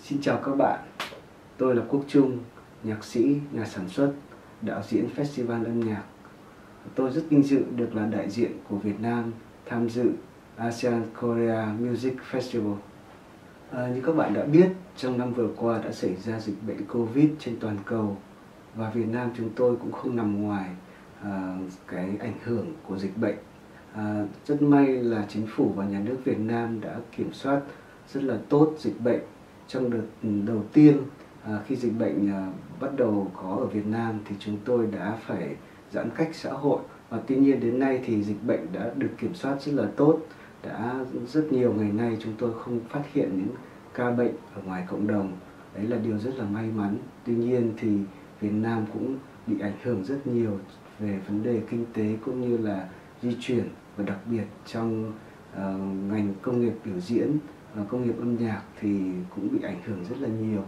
Xin chào các bạn, tôi là Quốc Trung, nhạc sĩ, nhà sản xuất, đạo diễn Festival âm nhạc. Tôi rất vinh dự được là đại diện của Việt Nam tham dự ASEAN Korea Music Festival. Như các bạn đã biết, trong năm vừa qua đã xảy ra dịch bệnh Covid trên toàn cầu và Việt Nam chúng tôi cũng không nằm ngoài cái ảnh hưởng của dịch bệnh. Rất may là chính phủ và nhà nước Việt Nam đã kiểm soát rất là tốt dịch bệnh. Trong đợt đầu tiên khi dịch bệnh bắt đầu có ở Việt Nam thì chúng tôi đã phải giãn cách xã hội, và tuy nhiên đến nay thì dịch bệnh đã được kiểm soát rất là tốt. Đã rất nhiều ngày nay chúng tôi không phát hiện những ca bệnh ở ngoài cộng đồng. Đấy là điều rất là may mắn. Tuy nhiên thì Việt Nam cũng bị ảnh hưởng rất nhiều về vấn đề kinh tế cũng như là di chuyển, và đặc biệt trong ngành công nghiệp biểu diễn, công nghiệp âm nhạc thì cũng bị ảnh hưởng rất là nhiều.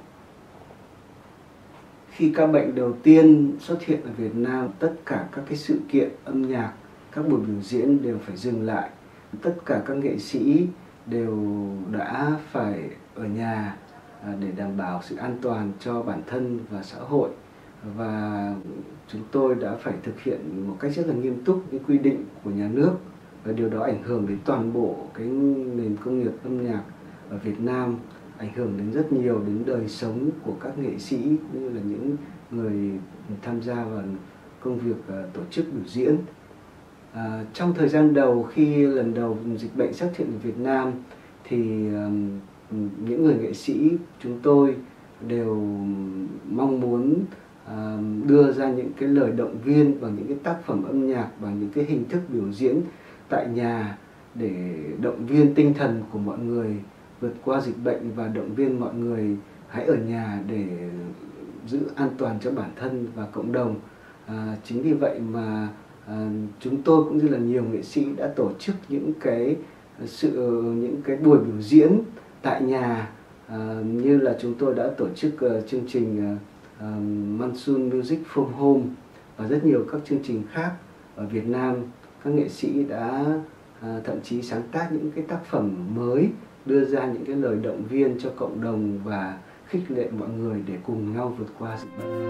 Khi ca bệnh đầu tiên xuất hiện ở Việt Nam, tất cả các cái sự kiện âm nhạc, các buổi biểu diễn đều phải dừng lại. Tất cả các nghệ sĩ đều đã phải ở nhà để đảm bảo sự an toàn cho bản thân và xã hội. Và chúng tôi đã phải thực hiện một cách rất là nghiêm túc những quy định của nhà nước, và điều đó ảnh hưởng đến toàn bộ cái nền công nghiệp âm nhạc ở Việt Nam, ảnh hưởng đến rất nhiều đến đời sống của các nghệ sĩ cũng như là những người tham gia vào công việc tổ chức biểu diễn. Trong thời gian đầu, khi lần đầu dịch bệnh xuất hiện ở Việt Nam thì những người nghệ sĩ chúng tôi đều mong muốn đưa ra những cái lời động viên bằng những cái tác phẩm âm nhạc, bằng những cái hình thức biểu diễn tại nhà để động viên tinh thần của mọi người vượt qua dịch bệnh, và động viên mọi người hãy ở nhà để giữ an toàn cho bản thân và cộng đồng. Chính vì vậy mà chúng tôi cũng như là nhiều nghệ sĩ đã tổ chức những cái buổi biểu diễn tại nhà, như là chúng tôi đã tổ chức chương trình Monsoon Music from Home và rất nhiều các chương trình khác ở Việt Nam. Các nghệ sĩ đã thậm chí sáng tác những cái tác phẩm mới, đưa ra những cái lời động viên cho cộng đồng và khích lệ mọi người để cùng nhau vượt qua dịch bệnh.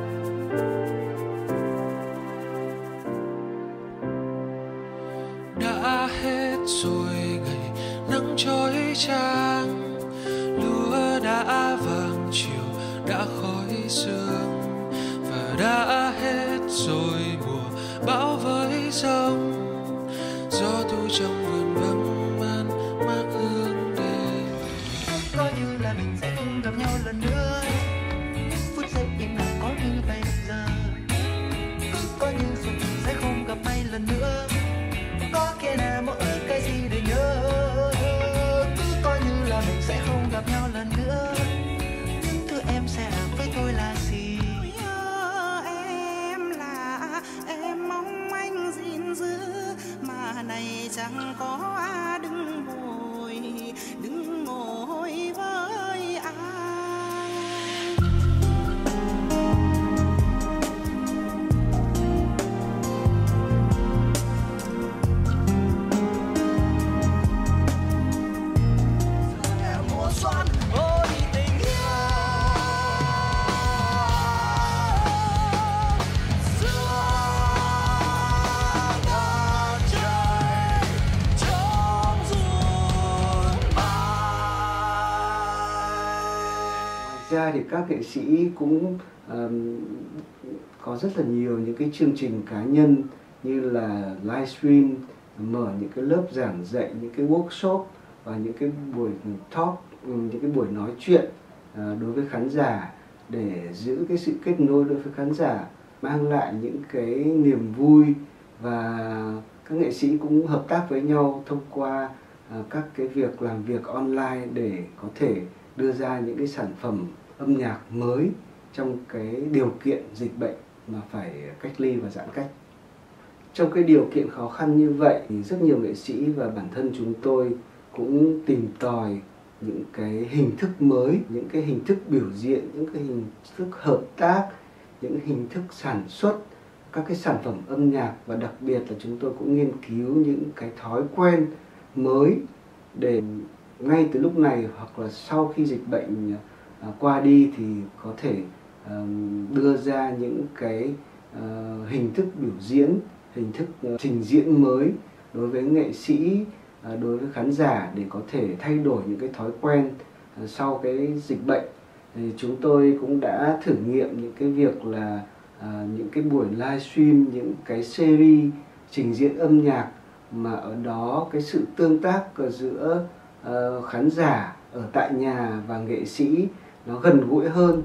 Đã hết rồi ngày nắng chói chang, lúa đã vàng chiều đã khói sương, và đã hết rồi mùa bão với giông. Gió thu trong vườn vắng man mát hương đêm. Có như là mình sẽ không gặp nhau lần nữa, phút giây im lặng có như bây giờ. Có như rồi mình sẽ không gặp may lần nữa, có kia nào một cái gì để nhớ. Cứ coi như là mình sẽ không gặp nhau lần nữa, những thứ em sẽ làm với tôi là gì? Em là em mong anh gìn giữ, mà này chẳng có đứng ngồi với ai. Mùa xuân ôi tình yêu giữa ngàn trời trong ruộng bay. Ngoài ra thì các nghệ sĩ cũng có rất là nhiều những cái chương trình cá nhân như là livestream, mở những cái lớp giảng dạy, những cái workshop và những cái buổi talk, những cái buổi nói chuyện đối với khán giả để giữ cái sự kết nối đối với khán giả, mang lại những cái niềm vui. Và các nghệ sĩ cũng hợp tác với nhau thông qua các cái việc làm việc online để có thể đưa ra những cái sản phẩm âm nhạc mới trong cái điều kiện dịch bệnh mà phải cách ly và giãn cách. Trong cái điều kiện khó khăn như vậy thì rất nhiều nghệ sĩ và bản thân chúng tôi cũng tìm tòi những cái hình thức mới, những cái hình thức biểu diễn, những cái hình thức hợp tác, những hình thức sản xuất các cái sản phẩm âm nhạc, và đặc biệt là chúng tôi cũng nghiên cứu những cái thói quen mới để ngay từ lúc này hoặc là sau khi dịch bệnh qua đi thì có thể đưa ra những cái hình thức biểu diễn, hình thức trình diễn mới đối với nghệ sĩ, đối với khán giả để có thể thay đổi những cái thói quen sau cái dịch bệnh. Thì chúng tôi cũng đã thử nghiệm những cái việc là những cái buổi livestream, những cái series trình diễn âm nhạc mà ở đó cái sự tương tác giữa khán giả ở tại nhà và nghệ sĩ nó gần gũi hơn.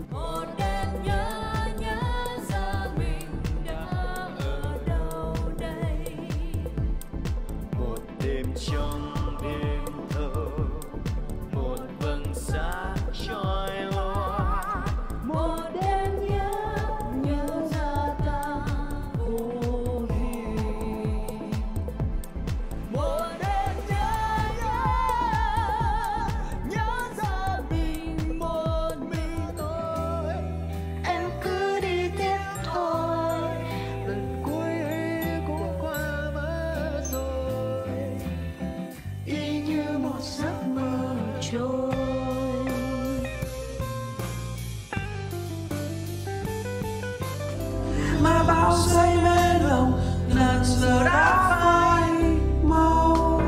Mà bao giây mê lòng ngàn giờ đã phai màu.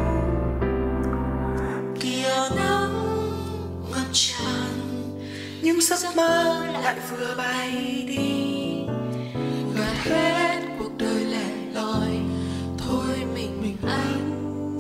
Kia nắng ngập tràn nhưng giấc mơ lại vừa bay đi, gần hết cuộc đời lẻ loi. Thôi mình anh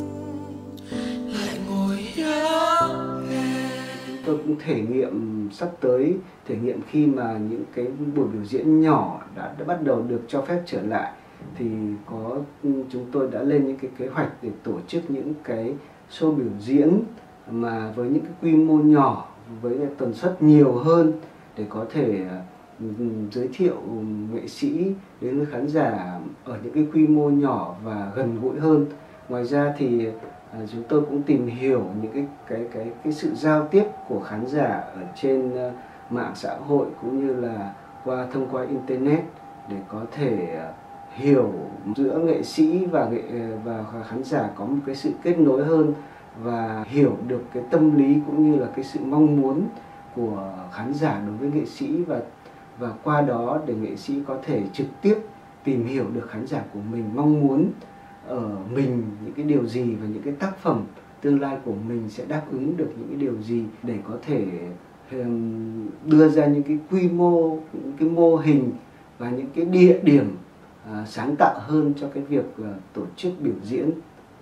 lại ngồi nhớ em. Tôi cũng thể nghiệm sắp tới, thể nghiệm khi mà những cái buổi biểu diễn nhỏ đã bắt đầu được cho phép trở lại, thì chúng tôi đã lên những cái kế hoạch để tổ chức những cái show biểu diễn mà với những cái quy mô nhỏ, với tần suất nhiều hơn để có thể giới thiệu nghệ sĩ đến với khán giả ở những cái quy mô nhỏ và gần gũi hơn. Ngoài ra thì chúng tôi cũng tìm hiểu những cái sự giao tiếp của khán giả ở trên mạng xã hội cũng như là thông qua internet để có thể hiểu giữa nghệ sĩ và khán giả có một cái sự kết nối hơn và hiểu được cái tâm lý cũng như là cái sự mong muốn của khán giả đối với nghệ sĩ, và qua đó để nghệ sĩ có thể trực tiếp tìm hiểu được khán giả của mình mong muốn ở mình những cái điều gì và những cái tác phẩm tương lai của mình sẽ đáp ứng được những cái điều gì để có thể đưa ra những cái quy mô, những cái mô hình và những cái địa điểm sáng tạo hơn cho cái việc tổ chức biểu diễn,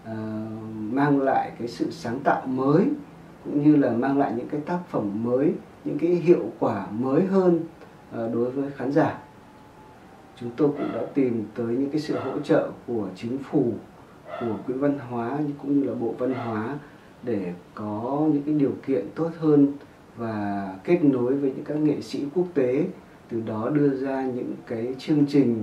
mang lại cái sự sáng tạo mới cũng như là mang lại những cái tác phẩm mới, những cái hiệu quả mới hơn đối với khán giả. Chúng tôi cũng đã tìm tới những cái sự hỗ trợ của chính phủ, của Quỹ Văn hóa cũng như là Bộ Văn hóa để có những cái điều kiện tốt hơn và kết nối với những các nghệ sĩ quốc tế, từ đó đưa ra những cái chương trình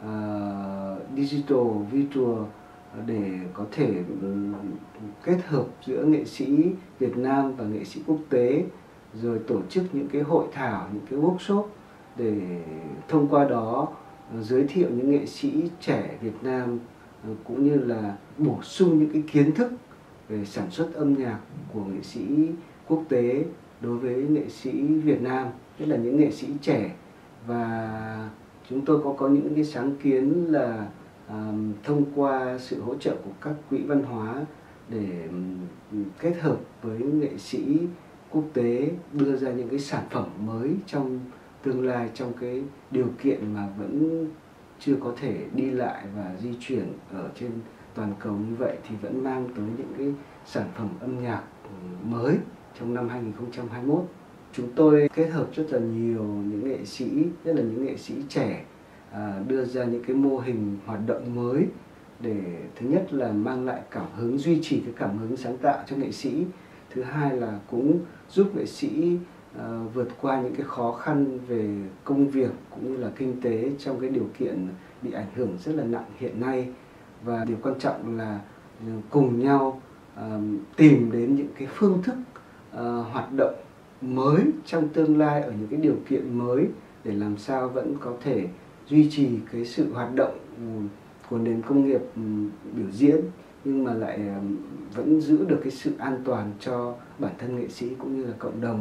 digital, virtual để có thể kết hợp giữa nghệ sĩ Việt Nam và nghệ sĩ quốc tế, rồi tổ chức những cái hội thảo, những cái workshop để thông qua đó giới thiệu những nghệ sĩ trẻ Việt Nam cũng như là bổ sung những cái kiến thức về sản xuất âm nhạc của nghệ sĩ quốc tế đối với nghệ sĩ Việt Nam, nhất là những nghệ sĩ trẻ. Và chúng tôi có những cái sáng kiến là thông qua sự hỗ trợ của các quỹ văn hóa để kết hợp với nghệ sĩ quốc tế đưa ra những cái sản phẩm mới trong tương lai, trong cái điều kiện mà vẫn chưa có thể đi lại và di chuyển ở trên toàn cầu như vậy, thì vẫn mang tới những cái sản phẩm âm nhạc mới trong năm 2021. Chúng tôi kết hợp rất là nhiều những nghệ sĩ, nhất là những nghệ sĩ trẻ, đưa ra những cái mô hình hoạt động mới để thứ nhất là mang lại cảm hứng, duy trì cái cảm hứng sáng tạo cho nghệ sĩ. Thứ hai là cũng giúp nghệ sĩ vượt qua những cái khó khăn về công việc cũng như là kinh tế trong cái điều kiện bị ảnh hưởng rất là nặng hiện nay. Và điều quan trọng là cùng nhau tìm đến những cái phương thức hoạt động mới trong tương lai ở những cái điều kiện mới để làm sao vẫn có thể duy trì cái sự hoạt động của nền công nghiệp biểu diễn, nhưng mà lại vẫn giữ được cái sự an toàn cho bản thân nghệ sĩ cũng như là cộng đồng.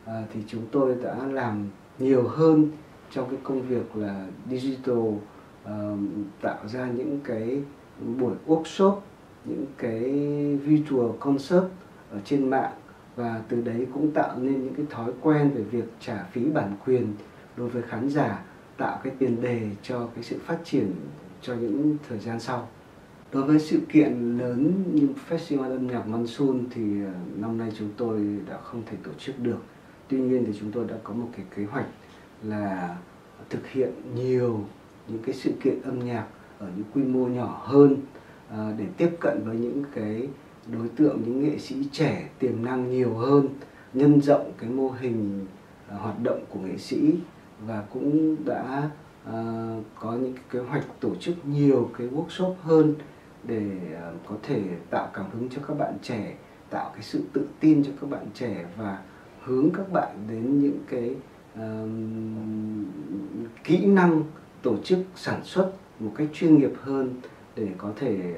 thì chúng tôi đã làm nhiều hơn trong cái công việc là digital, tạo ra những cái buổi workshop, những cái virtual concert ở trên mạng, và từ đấy cũng tạo nên những cái thói quen về việc trả phí bản quyền đối với khán giả, tạo cái tiền đề cho cái sự phát triển cho những thời gian sau. Đối với sự kiện lớn như Festival âm nhạc Monsoon thì năm nay chúng tôi đã không thể tổ chức được. Tuy nhiên thì chúng tôi đã có một cái kế hoạch là thực hiện nhiều những cái sự kiện âm nhạc ở những quy mô nhỏ hơn, để tiếp cận với những cái đối tượng, những nghệ sĩ trẻ tiềm năng nhiều hơn, nhân rộng cái mô hình hoạt động của nghệ sĩ, và cũng đã có những cái kế hoạch tổ chức nhiều cái workshop hơn để có thể tạo cảm hứng cho các bạn trẻ, tạo cái sự tự tin cho các bạn trẻ và hướng các bạn đến những cái kỹ năng tổ chức sản xuất một cách chuyên nghiệp hơn, để có thể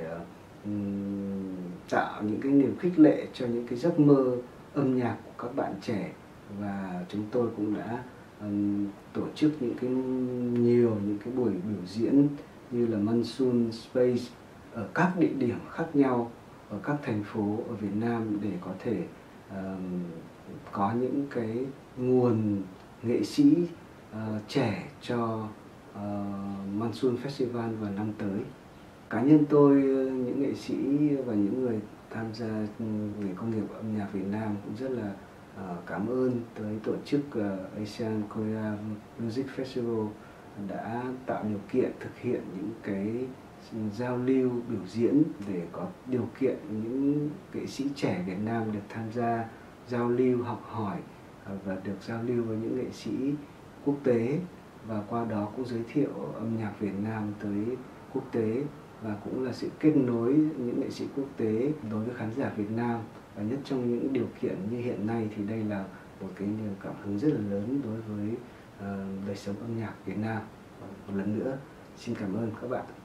tạo những cái niềm khích lệ cho những cái giấc mơ âm nhạc của các bạn trẻ. Và chúng tôi cũng đã tổ chức những cái buổi biểu diễn như là Monsoon Space ở các địa điểm khác nhau ở các thành phố ở Việt Nam, để có thể có những cái nguồn nghệ sĩ trẻ cho Monsoon Festival vào năm tới. Cá nhân tôi, những nghệ sĩ và những người tham gia về công nghiệp âm nhạc Việt Nam cũng rất là cảm ơn tới tổ chức Asian Korea Music Festival đã tạo điều kiện thực hiện những cái giao lưu biểu diễn, để có điều kiện những nghệ sĩ trẻ Việt Nam được tham gia giao lưu, học hỏi và được giao lưu với những nghệ sĩ quốc tế, và qua đó cũng giới thiệu âm nhạc Việt Nam tới quốc tế, và cũng là sự kết nối những nghệ sĩ quốc tế đối với khán giả Việt Nam. Và nhất trong những điều kiện như hiện nay thì đây là một cái niềm cảm hứng rất là lớn đối với đời sống âm nhạc Việt Nam. Một lần nữa xin cảm ơn các bạn.